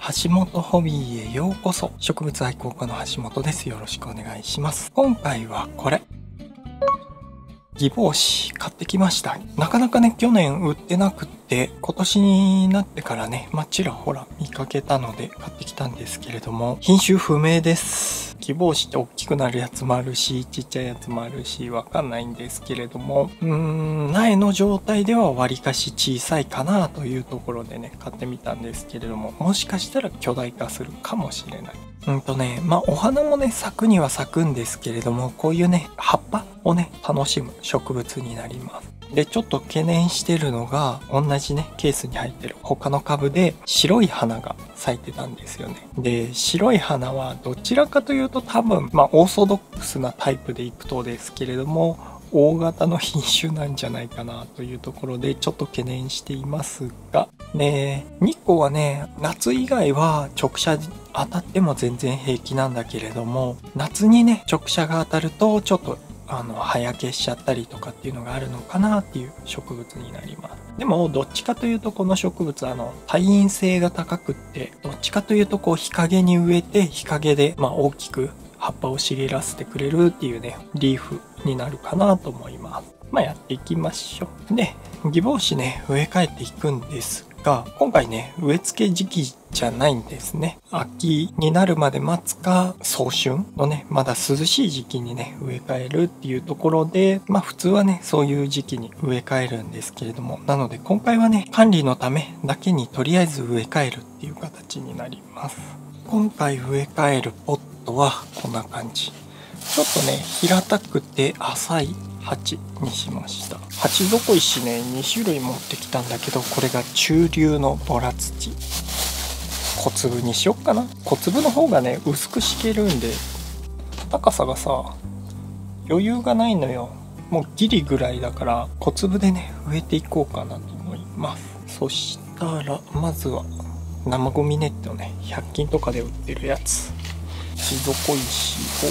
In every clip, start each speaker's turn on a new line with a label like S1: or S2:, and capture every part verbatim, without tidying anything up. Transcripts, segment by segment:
S1: 橋本ホビーへようこそ。植物愛好家の橋本です。よろしくお願いします。今回はこれ。ギボウシ買ってきました。なかなかね、去年売ってなくって、今年になってからね、まあ、ちらほら見かけたので買ってきたんですけれども、品種不明です。ギボウシって大きくなるやつもあるし、ちっちゃいやつもあるし、わかんないんですけれども、うーん、苗の状態ではわりかし小さいかなというところでね、買ってみたんですけれども、もしかしたら巨大化するかもしれない。うんとね、まあお花もね、咲くには咲くんですけれども、こういうね、葉っぱをね、楽しむ植物になります。で、ちょっと懸念してるのが、同じね、ケースに入ってる他の株で白い花が咲いてたんですよね。で、白い花はどちらかというと多分、まあオーソドックスなタイプでいくとですけれども、大型の品種なんじゃないかなというところでちょっと懸念していますが、ね、日光はね、夏以外は直射当たっても全然平気なんだけれども、夏にね、直射が当たるとちょっとあの葉焼けしちゃったりとかっていうのがあるのかなっていう植物になります。でもどっちかというとこの植物あの耐陰性が高くって、どっちかというとこう日陰に植えて日陰でまあ大きく葉っぱを茂らせてくれるっていうね、リーフになるかなと思います。まあやっていきましょう。で、ギボウシね、植え替えていくんですが、今回ね、植え付け時期じゃないんですね。秋になるまで待つか、早春のね、まだ涼しい時期にね、植え替えるっていうところで、まあ普通はね、そういう時期に植え替えるんですけれども、なので今回はね、管理のためだけにとりあえず植え替えるっていう形になります。今回植え替えるポットはこんな感じ。ちょっとね、平たくて浅い鉢にしました。鉢底石ね、に種類持ってきたんだけど、これが中流のボラ土。小粒にしよっかな。小粒の方がね、薄く敷けるんで、高さがさ、余裕がないのよ。もうギリぐらいだから、小粒でね、植えていこうかなと思います。そしたら、まずは、生ゴミネットね、ひゃく均とかで売ってるやつ。鉢底石を、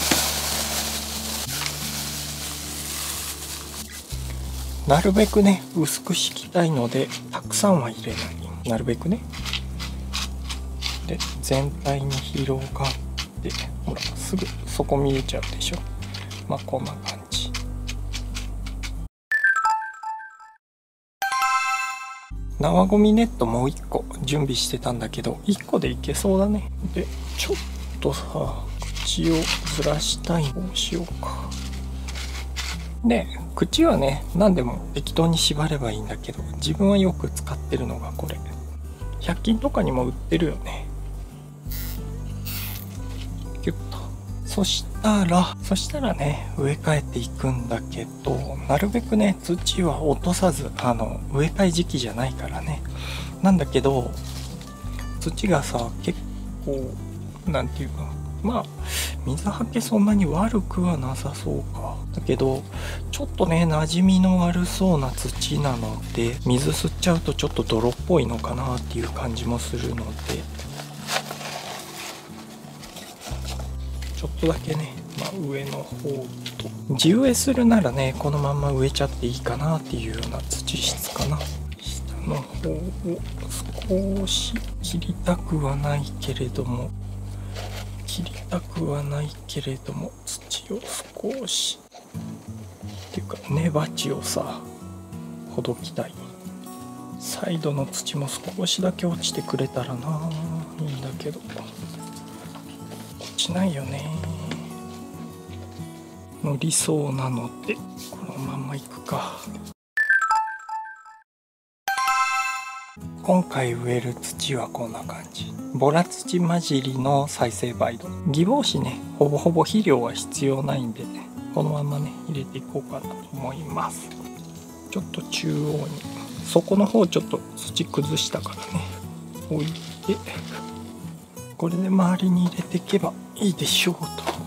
S1: なるべくね、薄く敷きたいので、たくさんは入れない。なるべくね。で、全体に広がって、ほら、すぐそこ見えちゃうでしょ。まあ、こんな感じ。生ゴミネットもういっこ準備してたんだけど、いっこでいけそうだね。で、ちょっとさ、口をずらしたい。どうしようか。で、口はね、何でも適当に縛ればいいんだけど、自分はよく使ってるのがこれ。ひゃく均とかにも売ってるよね。キュッと。そしたら、そしたらね、植え替えていくんだけど、なるべくね、土は落とさず、あの、植え替え時期じゃないからね。なんだけど、土がさ、結構、なんていうか、まあ、水はけそんなに悪くはなさそうか。だけど、ちょっとね、馴染みの悪そうな土なので、水吸っちゃうとちょっと泥っぽいのかなっていう感じもするので、ちょっとだけね、まあ、上の方と、地植えするならね、このまんま植えちゃっていいかなっていうような土質かな。下の方を少し切りたくはないけれども、切りたくはないけれども、土を少し、っていうか根鉢をさ、ほどきたい。サイドの土も少しだけ落ちてくれたらな、いいんだけど。落ちないよね。のりそうなので、このままいくか。今回植える土はこんな感じ。ボラ土混じりの再生培土。ギボウシね、ほぼほぼ肥料は必要ないんで、このままね、入れていこうかなと思います。ちょっと中央に、底の方ちょっと土崩したからね、置いて、これで周りに入れていけばいいでしょうと。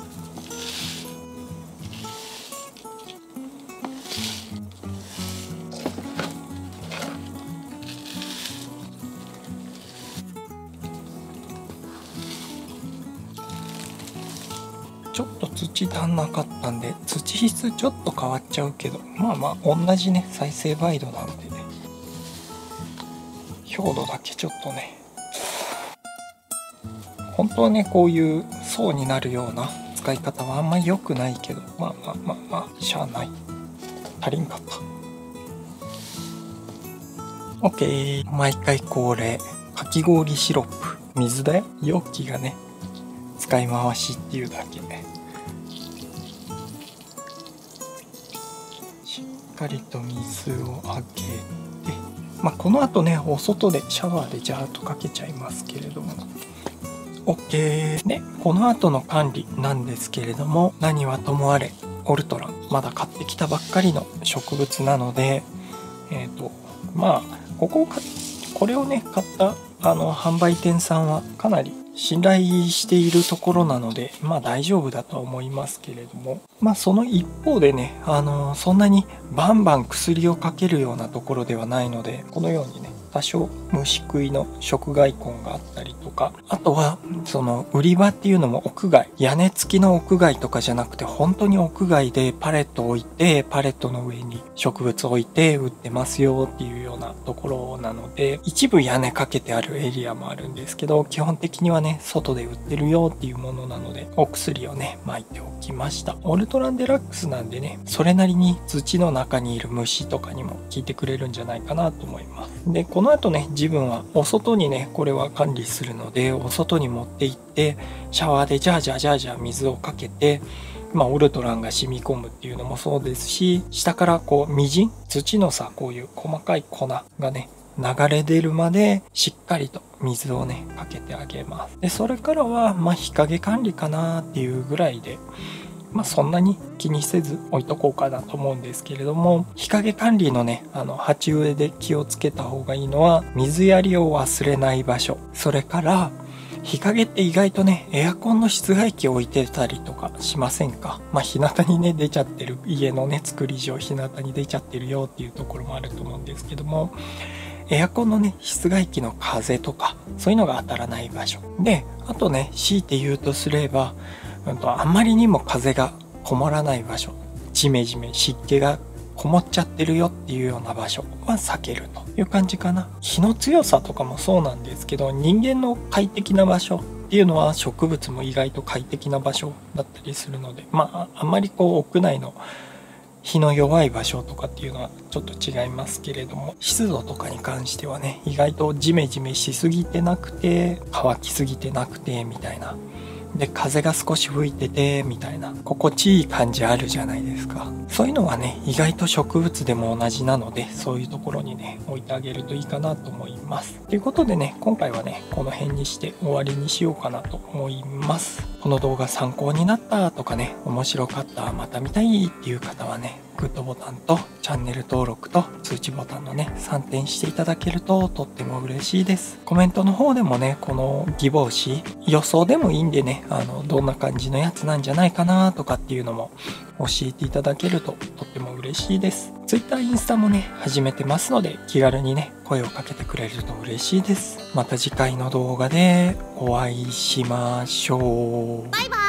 S1: ちょっと土足んなかったんで、土質ちょっと変わっちゃうけど、まあまあ同じね、再生培土なんでね、強度だけちょっとね、 本当はねこういう層になるような使い方はあんまり良くないけど、まあまあまあまあしゃあない。足りんかった。 OK。 毎回恒例かき氷シロップ、水だよ、容器がね使い回しっていうだけね。しっかりと水をあげて、まあこの後ねお外でシャワーでジャーッとかけちゃいますけれども OK で、この後の管理なんですけれども、何はともあれオルトランまだ買ってきたばっかりの植物なので、えっとまあここを買これをね買ったあの販売店さんはかなり信頼しているところなので、まあ大丈夫だとは思いますけれども、まあその一方でね、あのそんなにバンバン薬をかけるようなところではないので、このようにね多少虫食いの食害痕があったりとか、あとはその売り場っていうのも屋外、屋根付きの屋外とかじゃなくて本当に屋外でパレット置いて、パレットの上に植物置いて売ってますよっていうようなところなので、一部屋根かけてあるエリアもあるんですけど、基本的にはね外で売ってるよっていうものなので、お薬をね巻いておきました。オルトランデラックスなんでね、それなりに土の中にいる虫とかにも効いてくれるんじゃないかなと思います。でこの後ね自分はお外にねこれは管理するので、お外に持って行ってシャワーでジャージャージャージャー水をかけて、まあオルトランが染み込むっていうのもそうですし、下からこうみじん土のさ、こういう細かい粉がね流れ出るまでしっかりと水をねかけてあげます。でそれからはまあ日陰管理かなっていうぐらいで、まあそんなに気にせず置いとこうかなと思うんですけれども、日陰管理のねあの鉢植えで気をつけた方がいいのは、水やりを忘れない場所、それから日陰って意外とねエアコンの室外機を置いてたりとかしませんか。まあ日向にね出ちゃってる、家のね作り上日向に出ちゃってるよっていうところもあると思うんですけども、エアコンのね室外機の風とかそういうのが当たらない場所で、あとね強いて言うとすれば、うんと、あんまりにも風がこもらない場所、ジメジメ湿気がこもっちゃってるよっていうような場所は避けるという感じかな。日の強さとかもそうなんですけど、人間の快適な場所っていうのは植物も意外と快適な場所だったりするので、まああんまりこう屋内の日の弱い場所とかっていうのはちょっと違いますけれども、湿度とかに関してはね意外とジメジメしすぎてなくて乾きすぎてなくてみたいな、で風が少し吹いててみたいな心地いい感じあるじゃないですか。そういうのはね意外と植物でも同じなので、そういうところにね置いてあげるといいかなと思います。ということでね、今回はねこの辺にして終わりにしようかなと思います。この動画参考になったとかね、面白かった、また見たいっていう方はね、グッドボタンとチャンネル登録と通知ボタンのねさんてんしていただけるととっても嬉しいです。コメントの方でもねこのギボウシ予想でもいいんでね、あのどんな感じのやつなんじゃないかなとかっていうのも教えていただけるととっても嬉しいです。 Twitter、インスタもね始めてますので、気軽にね声をかけてくれると嬉しいです。また次回の動画でお会いしましょう。バイバイ。